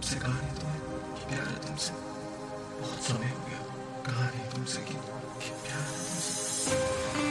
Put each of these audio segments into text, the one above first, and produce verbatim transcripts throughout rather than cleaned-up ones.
मुझसे कहा नहीं तुम्हें प्यार है तुमसे? बहुत समय हो गया कहा नहीं तुमसे कि प्यार है तुमसे।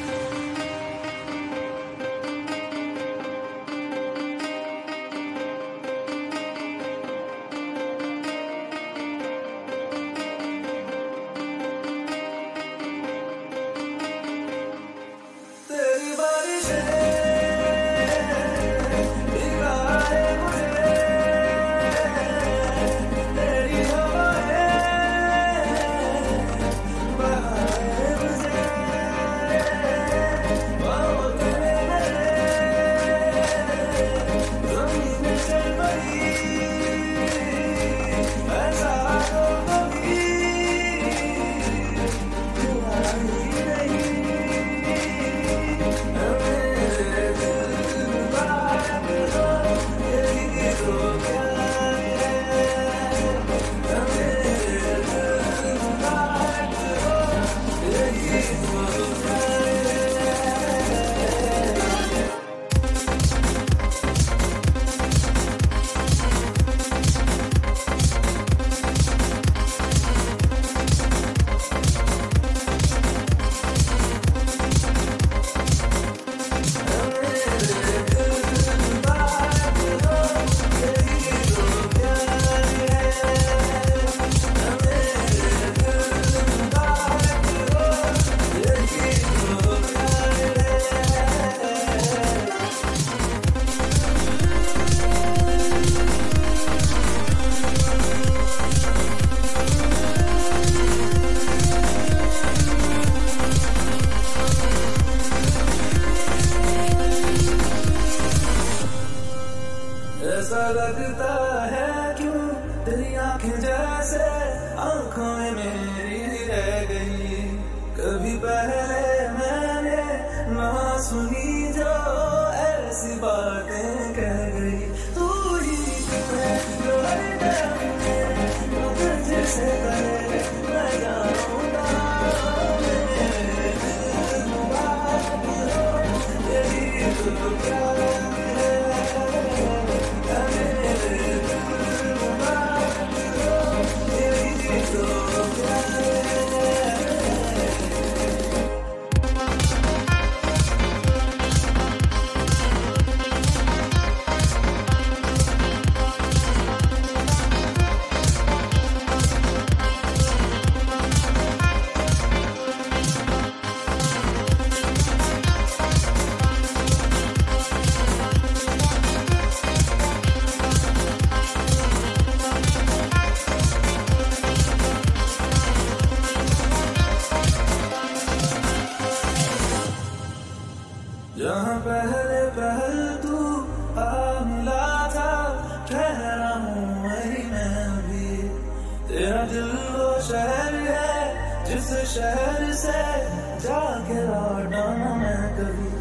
ऐसा लगता है क्यों तेरी आंखें जैसे आंखों में मेरी रह गई। कभी पहले मैंने ना सुनी जो ऐसी बातें कह गई। तू ही है जो हर दम में तुझसे करे मैं जाऊंगा। मेरे दिल में बात हो यही तो प्यार है। जहाँ पहले पहल तू आ मिला था ठहरा हूँ वही मैं भी। तेरा दिल वो शहर है जिस शहर से जाके लौटा ना मैं कभी।